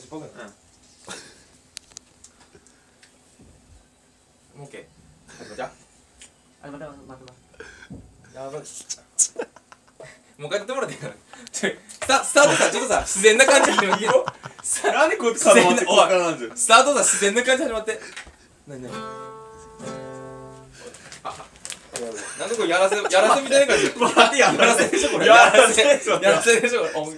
っぽくないオッケーじゃあ、待って。 あやばいもう一回やってもらっていいかなスタートさちょっとさ自然な感じで始まっていいのなんでこうやって固まってこっからなんですよ。 スタートさ自然な感じで始まって何なんでこれやらせみたいな感じやらせでしょこれやらせでしょこれやっ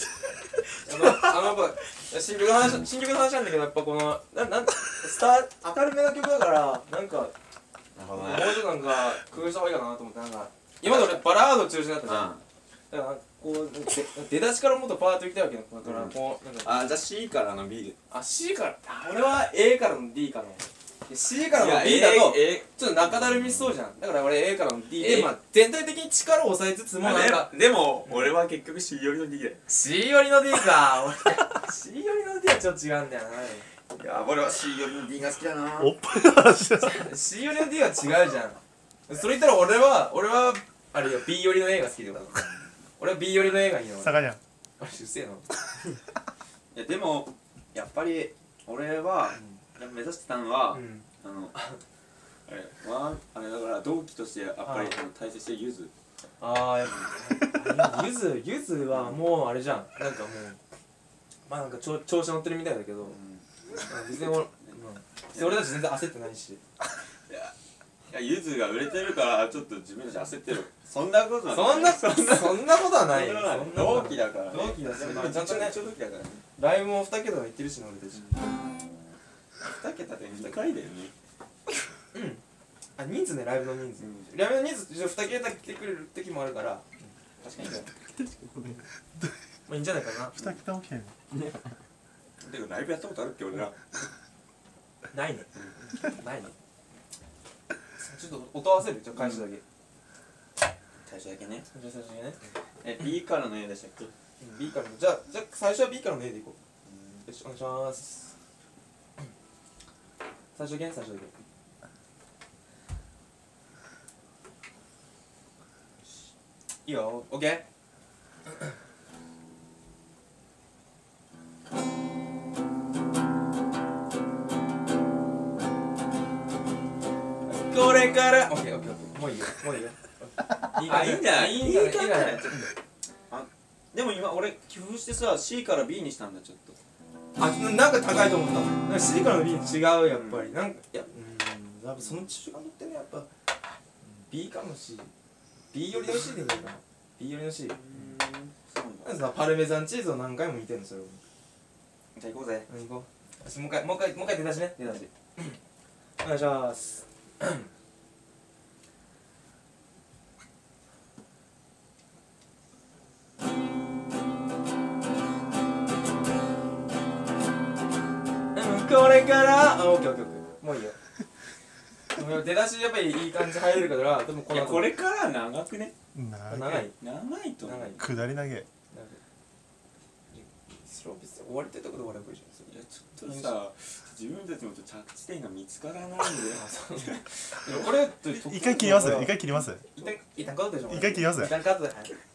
ぱ新曲の話なんだけどやっぱこの明るめな曲だからなんかもうちょっとなんか工夫した方がいいかなと思ってなんか今まで俺バラード中心だったじゃんだからこう出だしからもっとパーッといきたいわけだからこうなんかじゃあ C からの B で。 C から俺は A からの D からのC からの B だとちょっと中だるみしそうじゃんだから俺 A からの D でまあ全体的に力を抑えつつもなんかでも俺は結局 C 寄りの D で。 C 寄りの D か俺 C 寄りの D はちょっと違うんだよいや俺は C 寄りの D が好きだな。 おっぱいの話だ。 な C 寄りの D は違うじゃんそれ言ったら俺はあれよ B 寄りの A が好きだよ俺は B 寄りの A がいいの坂じゃん。 あれうっせえのいやでもやっぱり俺は目指してたのはあれだから同期としてやっぱり大切してゆず。 ああやっぱゆずはもうあれじゃんなんかもうまあなんか調子乗ってるみたいだけど別に俺たち全然焦ってないしいやゆずが売れてるからちょっと自分たち焦ってる。そんなことはない。 そんなことはない同期だからね。 同期だしちゃんとね同期だからね。 ライブも2桁は行ってるしね俺たち 2桁で2回だよね。 うんあ人数ねライブの人数2桁来てくれる時もあるから確かにいいんじゃないまあいいんじゃないかな二桁起きてんの。 でもライブやったことあるっけ俺ら。 ないねないねちょっと音合わせる開始だけ最初だけね。 じゃあ最初にね B からの A でしたっけ。 B からのじゃあ最初は B からの A でいこうよしお願いします最初だけいいよ、オッケーこれからオッケーもういいよいいんじゃないいいんじゃないでも今俺工夫してさ C から B にしたんだちょっと。 なんか高いと思ったなんか C からの B 違うやっぱりなんかやっぱその中間乗ってねやっぱ B からの C B 寄りの C でいいかな B 寄りの C なんでさパルメザンチーズを何回も見てんのそれをじゃあ行こうぜ。 行こうもう一回出だしね出だしお願いしますこれからオッケーもういいよ出だしやっぱりいい感じ入るからでもこの後これから長くね。 長いと下り投げ。 スローピス終わりたいところで終わればいいじゃんいやちょっとさ自分たちも着地点が見つからないんで。 これ一回切ります。一回切ります。 一旦カットでしょ一回切ります。 一旦カットで